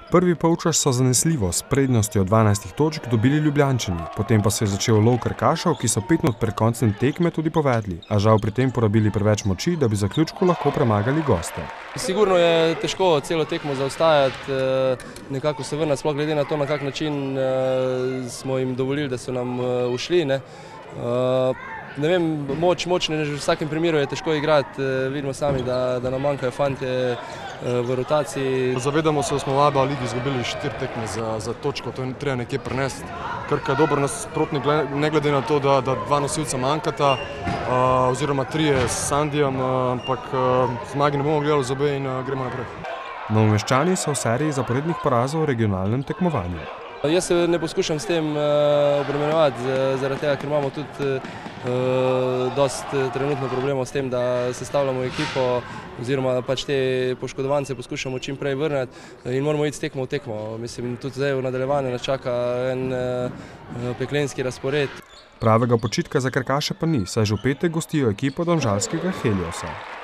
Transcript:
Prvi polčas so zanesljivo s prednostjo 12 točk dobili Ljubljančani, potem pa se je začel lov krkašev, ki so 5 minut pred koncem tekme tudi povedli, a žal pri tem porabili preveč moči, da bi v zaključku lahko premagali goste. Sigurno je težko celo tekmo zaostajati, nekako se vrniti, sploh glede na to, na kak način smo jim dovolili, da so nam ušli. Ne vem, močne, v vsakem primeru je težko igrati, vidimo sami, da nam manjkajo fantje v rotaciji. Zavedamo se, da smo v ABA ligi izgubili 4 tekme za točko, to je treba nekje prenesti. Krka je dober nasprotnik, ne glede na to, da 2 nosilca manjkata, oziroma 3 s Sandijem, ampak zmagi ne bomo gledali zobe in gremo naprej. Novomeščani so v seriji zaporednih porazov v regionalnem tekmovanju. Jaz se ne poskušam s tem obremenjevati, zaradi tega, ker imamo tudi dosti trenutno problemov s tem, da sestavljamo ekipo oziroma pač te poškodovance poskušamo čim prej vrniti in moramo iti s tekmo v tekmo. Mislim, tudi zdaj v nadaljevanju nas čaka en peklenski razpored. Pravega počitka za krkaše pa ni, saj že v petek gostijo ekipo domžalskega Heliosa.